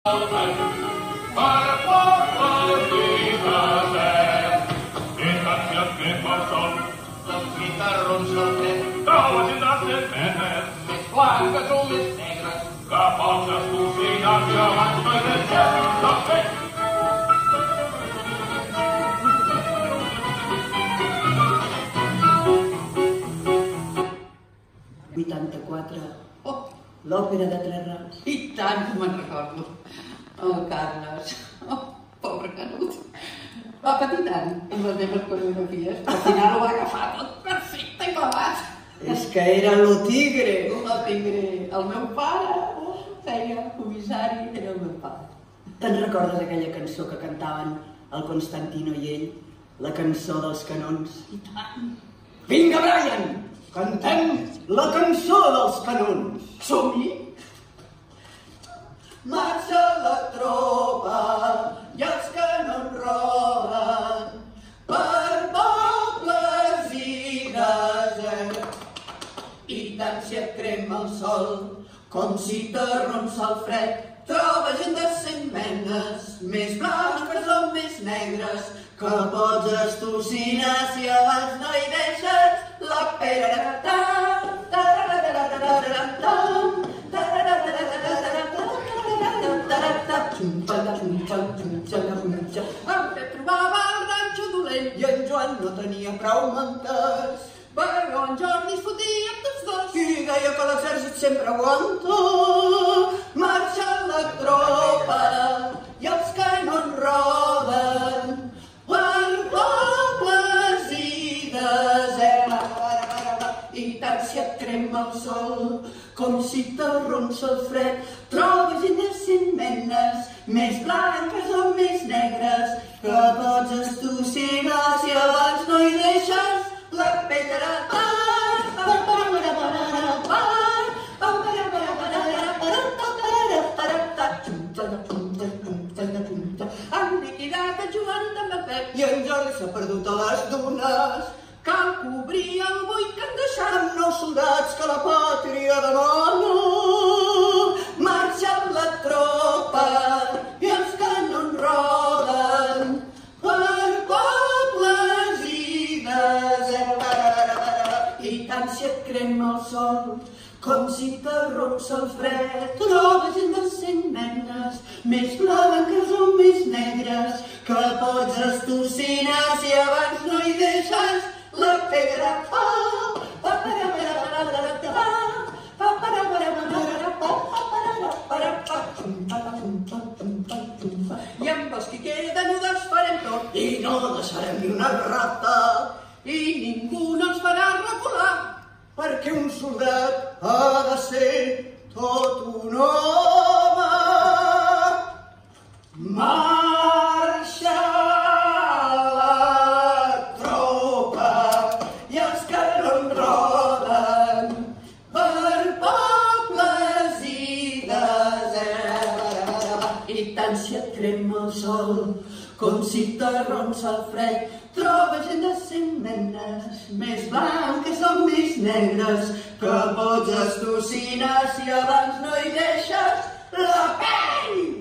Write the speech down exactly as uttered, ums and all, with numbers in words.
vuitanta-quatre, l'òpera de Tres Rams. I tant que me'n recordo. Oh, Carles, oh, pobre Canut. Va patir tant amb les meves coreografies, però al final ho va agafar tot perfecte i clavat. És que era lo tigre. Lo tigre. El meu pare feia comissari, era el meu pare. Te'n recordes aquella cançó que cantaven el Constantino i ell? La cançó dels canons? I tant. Vinga, Brian! Cantem la cançó dels canons. Som-hi! Marxa la tropa i els canons roden per pobles i deserts. I tant si et crema el sol com si t'arronsa el fred. Troba gent de cent menes, més blanques o més negres, que pots estocinar si abans no hi deixes la pera. Em trobava al ranxo dolent I en Joan no tenia prou manters, però en Jordi es fotia amb tots dos. i deia que l'exèrcit sempre aguanta. Marxa la tropa i els canons roden per pobles i deserts. I tant si et crema el sol com si t'arronsa el fred. Trobes gent de cent menes, més blanques o més negres, que pots estocinar si abans no hi deixes la pedra. Han liquidat el Joan de la Pep I en Jordi s'ha perdut a les dunes. Cal cobrir el buit que han deixat Amb nous soldats que la pàtria demana. Marxa la tropa i els canons roden per pobles i deserts. I tant si et crema el sol com si t'arronsa el fred. Trobes gent de cent menes, més blanques o més negres, que pots estocinar si abans no hi deixes la pedra. i amb els que queden ho desfarem tot I no deixarem ni una rata, i ningú no ens farà recular. perquè un soldat ha de ser tot un home. Marxa la tropa i els canons roden per pobles i deserts. I tant si et crema el sol com si t'arronsa el fred. Troba gent de cent menes, més blanques o més negres, que pots estocinar si abans no hi deixes la pell.